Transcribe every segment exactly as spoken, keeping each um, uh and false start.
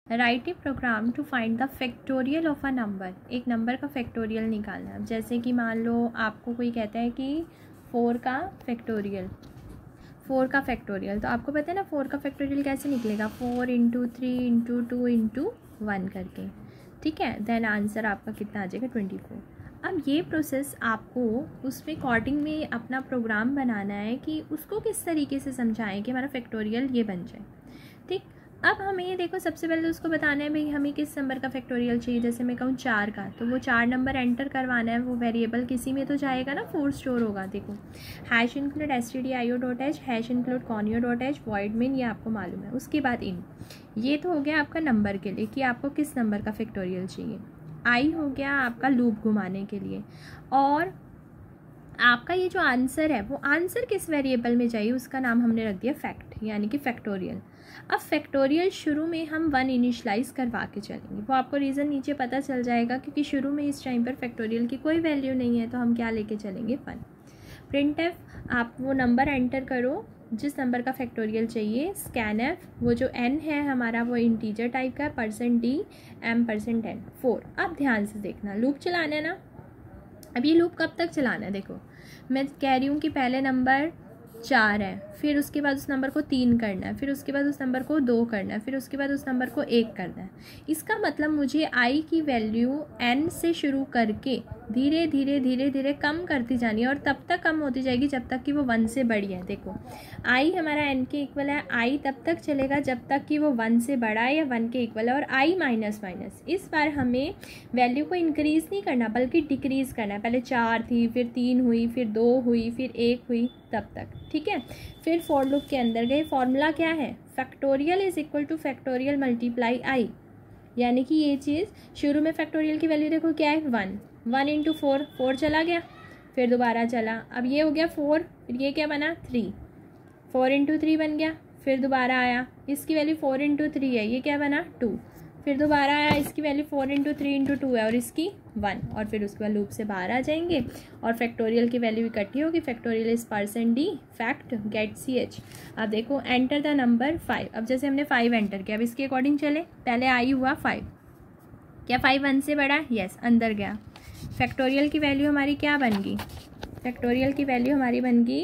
Right a program to find the factorial of a number. एक number का factorial निकालना है। जैसे कि मान लो आपको कोई कहता है कि फोर का फैक्टोरियल, फोर का फैक्टोरियल, तो आपको पता है ना फोर का फैक्टोरियल कैसे निकलेगा, four into three into two into one करके, ठीक है। देन आंसर आपका कितना आ जाएगा, ट्वेंटी फोर। अब ये प्रोसेस आपको उसमें अकॉर्डिंग में अपना प्रोग्राम बनाना है कि उसको किस तरीके से समझाएं कि हमारा फैक्टोरियल ये बन जाए, ठीक। अब हमें ये देखो, सबसे पहले उसको बताना है भाई हमें किस नंबर का फैक्टोरियल चाहिए। जैसे मैं कहूँ चार का, तो वो चार नंबर एंटर करवाना है, वो वेरिएबल किसी में तो जाएगा ना, फोर स्टोर होगा। देखो hash include S T D I O dot H, hash include conio dot H, void main, ये आपको मालूम है। उसके बाद इन, ये तो हो गया आपका नंबर के लिए कि आपको किस नंबर का फैक्टोरियल चाहिए। आई हो गया आपका लूप घुमाने के लिए, और आपका ये जो आंसर है वो आंसर किस वेरिएबल में चाहिए, उसका नाम हमने रख दिया फैक्ट, यानी कि फैक्टोरियल। अब फैक्टोरियल शुरू में हम वन इनिशलाइज करवा के चलेंगे, वो आपको रीज़न नीचे पता चल जाएगा, क्योंकि शुरू में इस टाइम पर फैक्टोरियल की कोई वैल्यू नहीं है, तो हम क्या लेके चलेंगे, वन। प्रिंट एफ, आप वो नंबर एंटर करो जिस नंबर का फैक्टोरियल चाहिए। स्कैन एफ, वो जो एन है हमारा वो इंटीजर टाइप का है, percent D M percent N, four. अब ध्यान से देखना, लूप चलाना है ना। अब ये लूप कब तक चलाना है, देखो मैं कह रही हूँ कि पहले नंबर चार है, फिर उसके बाद उस नंबर को तीन करना है, फिर उसके बाद उस नंबर को दो करना है, फिर उसके बाद उस नंबर को एक करना है। इसका मतलब मुझे आई की वैल्यू एन से शुरू करके धीरे धीरे धीरे धीरे कम करती जानी है, और तब तक कम होती जाएगी जब तक कि वो वन से बड़ी है। देखो आई हमारा एन के इक्वल है, आई तब तक चलेगा जब तक कि वो वन से बड़ा है या वन के इक्वल है, और आई माइनस माइनस। इस बार हमें वैल्यू को इंक्रीज़ नहीं करना बल्कि डिक्रीज़ करना है। पहले चार थी, फिर तीन हुई, फिर दो हुई, फिर एक हुई, तब तक, ठीक है। फिर फॉर लूप के अंदर गए, फॉर्मूला क्या है, factorial is equal to factorial multiply I, यानी कि ये चीज़ शुरू में फैक्टोरियल की वैल्यू देखो क्या है, one, one into four, four चला गया, फिर दोबारा चला, अब ये हो गया फोर, फिर ये क्या बना, थ्री, फोर इंटू थ्री बन गया, फिर दोबारा आया, इसकी वैल्यू फोर इंटू थ्री है, ये क्या बना, टू, फिर दोबारा आया, इसकी value four into three into two है और इसकी वन, और फिर उसके बाद लूप से बाहर आ जाएंगे और फैक्टोरियल की वैल्यू इकट्ठी होगी। Factorial is percent D fact get C H. अब देखो एंटर द नंबर फाइव। अब जैसे हमने फाइव एंटर किया, अब इसके अकॉर्डिंग चले, पहले आई हुआ फाइव, क्या फाइव वन से बड़ा है, यस, अंदर गया। फैक्टोरियल की वैल्यू हमारी क्या बन गई, फैक्टोरियल की वैल्यू हमारी बन गई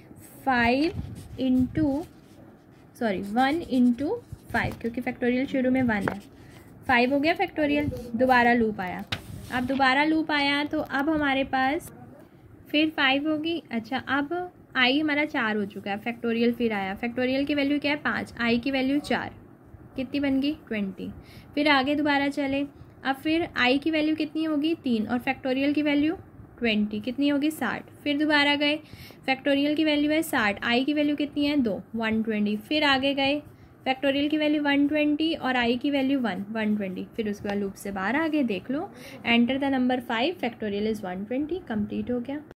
five into sorry one into five, क्योंकि फैक्टोरियल शुरू में वन है, फाइव हो गया फैक्टोरियल। दोबारा लूप आया, अब दोबारा लूप आया तो अब हमारे पास फिर फाइव होगी। अच्छा, अब आई हमारा चार हो चुका है, फैक्टोरियल फिर आया, फैक्टोरियल की वैल्यू क्या है, पाँच, आई की वैल्यू चार, कितनी बन गई, ट्वेंटी। फिर आगे दोबारा चले, अब फिर आई की वैल्यू कितनी होगी, तीन, और फैक्टोरियल की वैल्यू ट्वेंटी, कितनी होगी, साठ। फिर दोबारा गए, फैक्टोरियल की वैल्यू है साठ, आई की वैल्यू कितनी है, दो, वन ट्वेंटी। फिर आगे गए, फैक्टोरियल की वैल्यू वन ट्वेंटी और आई की वैल्यू वन, वन ट्वेंटी। फिर उसके बाद लूप से बाहर आ गए, देख लो, enter the number five, factorial is one twenty, complete हो गया।